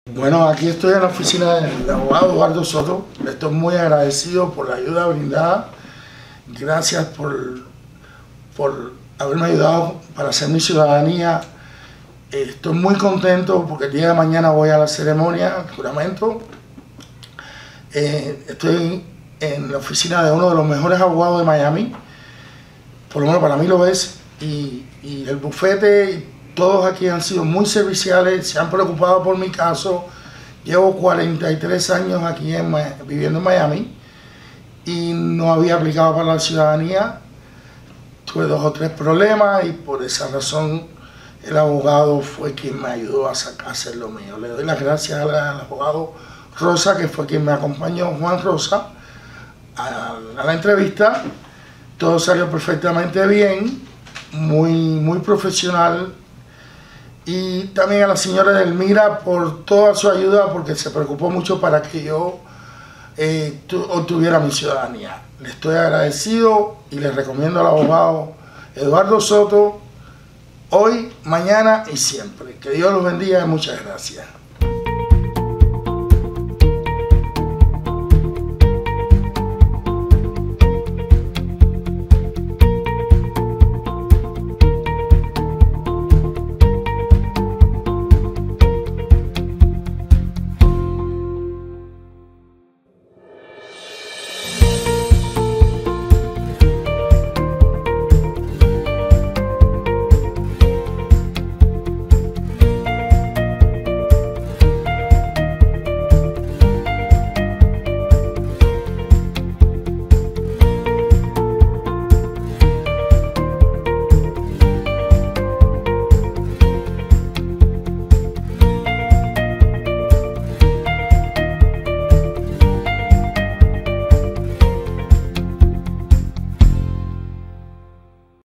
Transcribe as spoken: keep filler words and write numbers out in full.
Bueno, aquí estoy en la oficina del abogado Eduardo Soto. Le estoy muy agradecido por la ayuda brindada. Gracias por, por haberme ayudado para hacer mi ciudadanía. Estoy muy contento porque el día de mañana voy a la ceremonia, el juramento. Eh, estoy en la oficina de uno de los mejores abogados de Miami. Por lo menos para mí lo es. Y, y el bufete, todos aquí han sido muy serviciales, se han preocupado por mi caso. Llevo cuarenta y tres años aquí en, viviendo en Miami y no había aplicado para la ciudadanía. Tuve dos o tres problemas y por esa razón el abogado fue quien me ayudó a, sacar, a hacer lo mío. Le doy las gracias al, al abogado Rosa, que fue quien me acompañó, Juan Rosa, a, a la entrevista. Todo salió perfectamente bien, muy, muy profesional. Y también a la señora Elmira por toda su ayuda, porque se preocupó mucho para que yo eh, obtuviera mi ciudadanía. Le estoy agradecido y le recomiendo al abogado Eduardo Soto hoy, mañana y siempre. Que Dios los bendiga y muchas gracias.